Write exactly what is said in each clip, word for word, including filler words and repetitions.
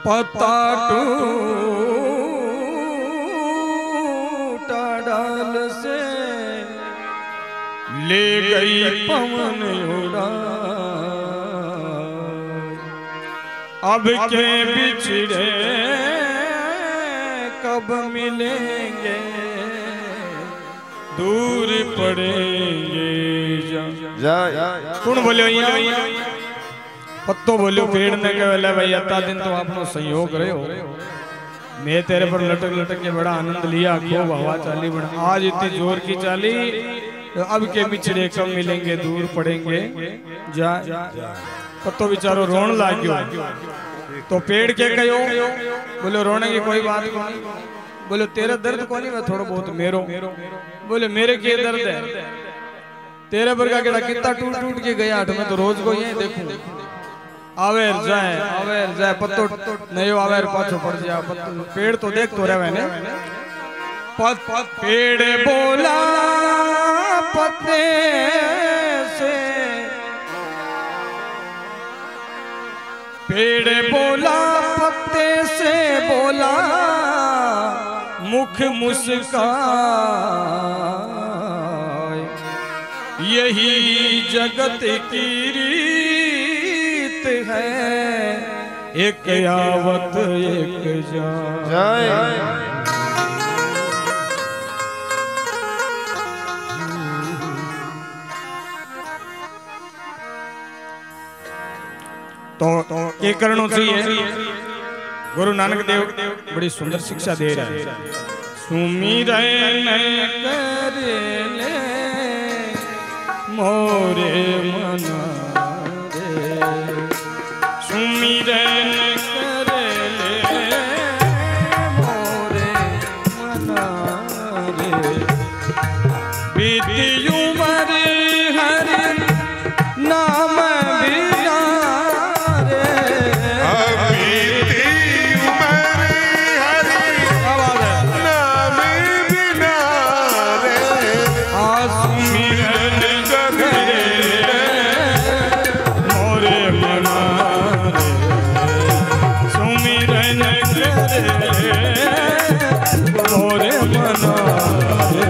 पत्ता टूटा डाल से ले गई पवन उड़ा, अब के बिछड़े कब मिलेंगे, दूर पड़ेंगे जा। कौन बोलो यहाँ? पत्तो बोलो पेड़ ने कहे भाई अता दिन तो आपनो सहयोग रहे हो, मैं तेरे पर लटक लटक के बड़ा आनंद लिया, खूब हवा चाली बड़ा, आज इतनी जोर की चाली, तो अब के बिछड़े कब मिलेंगे, दूर पड़ेंगे जा। पत्तो बेचारो रोन लाग्यो, तो पेड़ के कहो बोलो रोने की कोई बात नहीं, बोलो तेरा दर्द को नहीं, मैं थोड़ा बहुत मेरो, बोले मेरे के दर्द है, तेरे पर का केड़ा कितना टूट टूट के गया, मैं तो रोज को यही देखूं, आवेर जाए आवेर जाए, पत्तो नहीं आवेर पाछो पड़ जा, पत्तो पेड़ तो देख तो रहे ने, पत पत पेड़ बोला पत्ते से, पेड़ बोला पत्ते से बोला, मुख मुस्काए, यही जगत की रीत है, एक आवत एक जाए। तो ये करना चाहिए, गुरु नानक देव बड़ी सुंदर शिक्षा दे रहा है, सुमिरन कर ले मोरे मना रे, सुमिरन कर ले मोरे मना रे, बीती उमर हरि नाम बिना रे, बीती उमर हरि नाम बिना रे, सुमिरन कर ले मोरे मना रे, सुमिरन कर ले मोरे मना रे।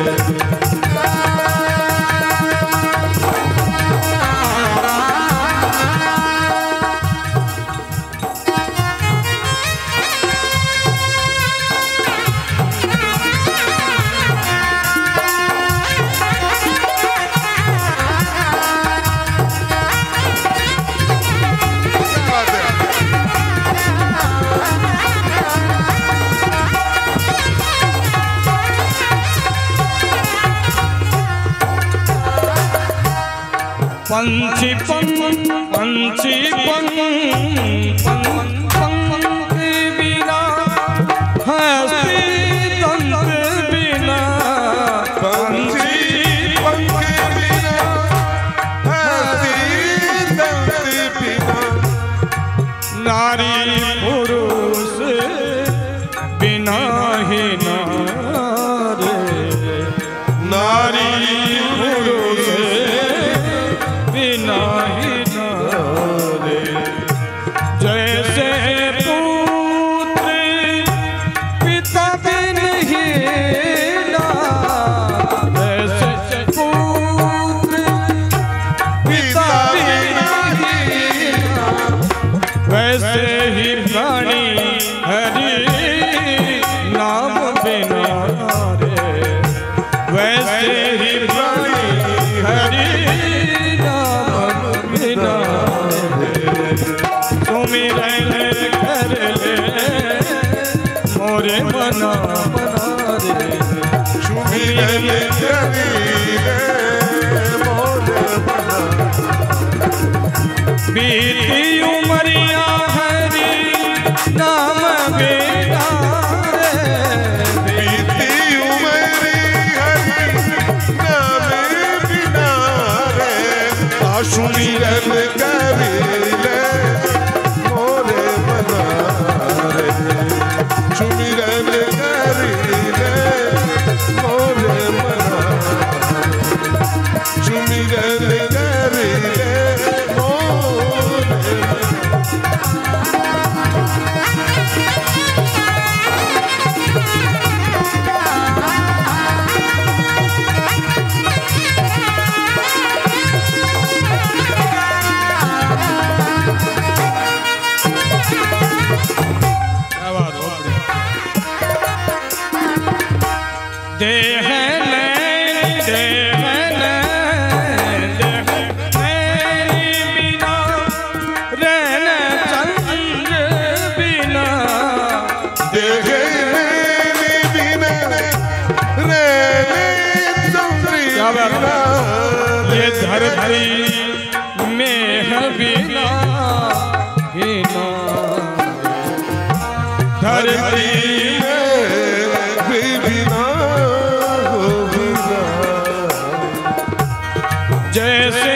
पंछी पंख पंछी पंख पंख बिना हंसी तंग बिना, पंछी पंख बिना हंसी तंग बिना, नारी पुरुष बिना ही नारे, नारी पुरुष बिना ही नारे, जैसे पुत्र पिता बिन ही ना, जैसे पुत्र पिता बिन ही ना, वैसे ही प्राणी हरि नाम बिना रे, वैसे ही प्राणी हरि सुमिरन कर ले मोरे मना मना रे, सुमिरन कर ले मोरे मना, बीती उमरिया हरि नाम बिना रे, बीती उमरिया हरि नाम बिना रे, सुमिरन कर ले मोरे मना रे, सुमिरन कर ले मोरे मना, सुमिरन कर ले मोरे मना। गावे ये धरती में है बिना बिना धरती में बिना बिना जैसे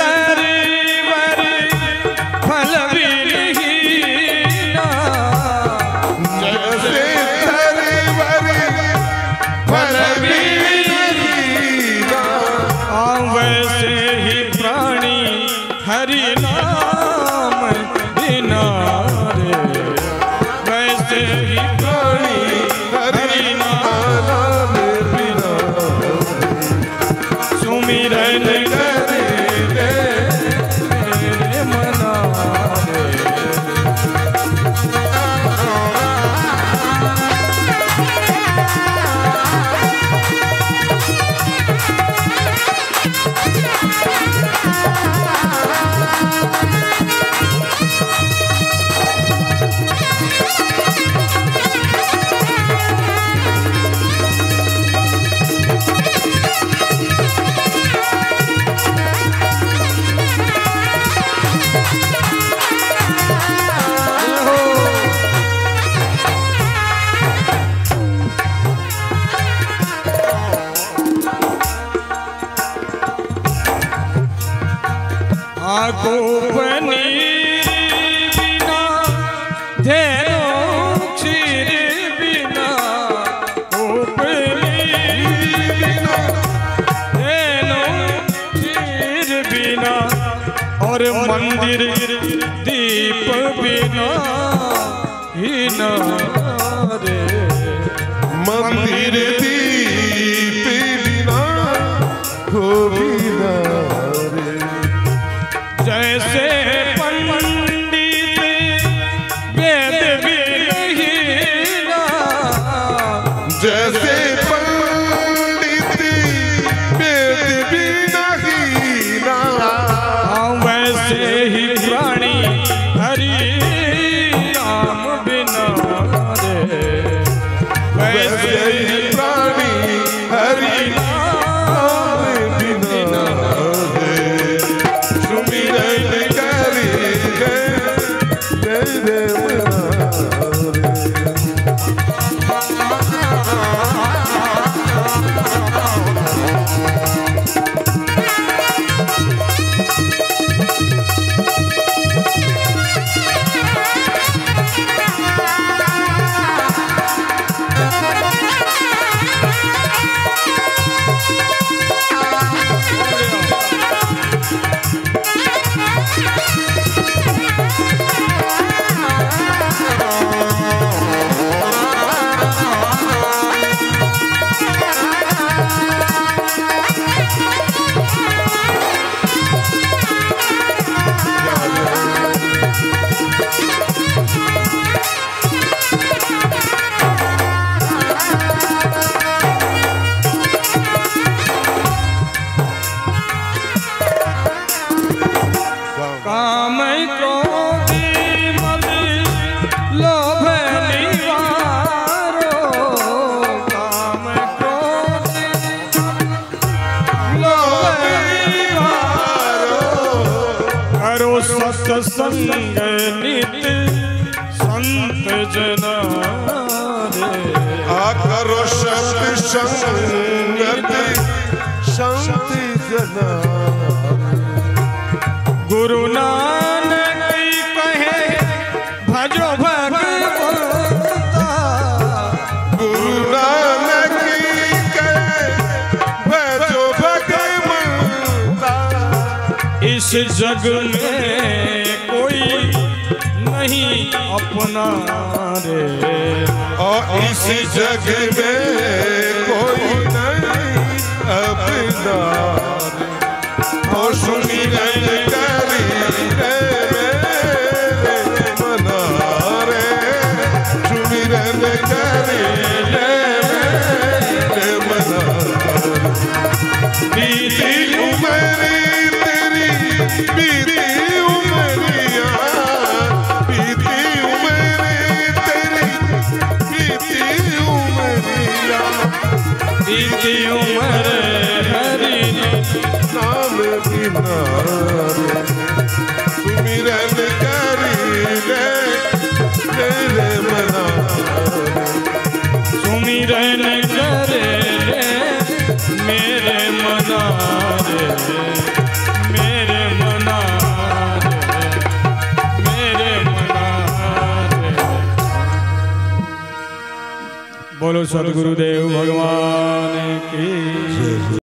मंदिर दीप बिना ही ना रे मंदिर दीप बिना हो बिना रे जैसे पंडित वेद बिना जैसे पंडित वेद बिना ही ना वैसे ही प्राणी हरि नाम बिना रे वैसे ही प्राणी हरि नाम बिना रे सुमिरन करी जय जय सत्संग नित संत जना आ करो शब्द संगत संत जना गुरु नानक कहे भजो भगवंता गुरु नानक कहे भजो भगवंता इस जग में नहीं अपना रे और इस जग में कोई नहीं अपना और सुमिरन करी रे मना रे सुमिरन करी रे मना बीती उम्र तेरी बीती बीती उम्र हरि नाम बिना सुमिरन करी रे मेरे मना सुमिरन करे रे मेरे मना रे मेरे मना रे मेरे मना रे। बोलो सद्गुरुदेव भगवान की।